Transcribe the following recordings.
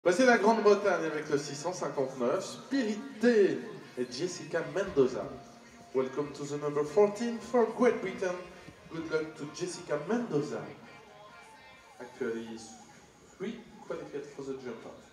Voici la Grande-Bretagne avec le 659, Spirité et Jessica Mendoza. Welcome to the number 14 for Great Britain. Good luck to Jessica Mendoza. Actually, 3 qualified for the jump off.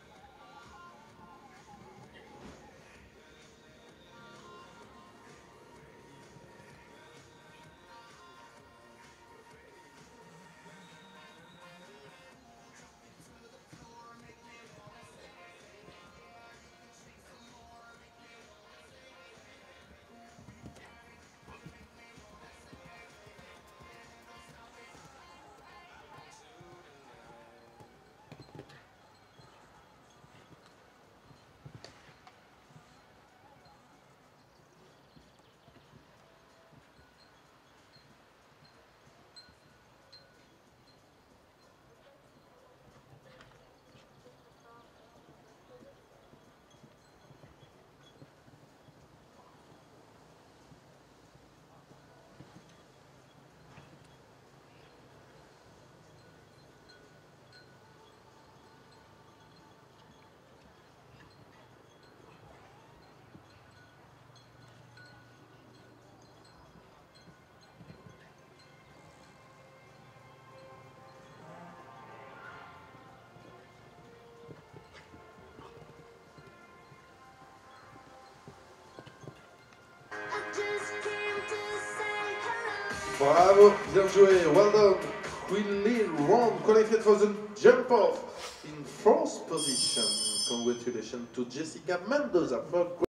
Bravo, bien joué, well done. Queen Lee Ron qualified for the jump off in fourth position. Congratulations to Jessica Mendoza for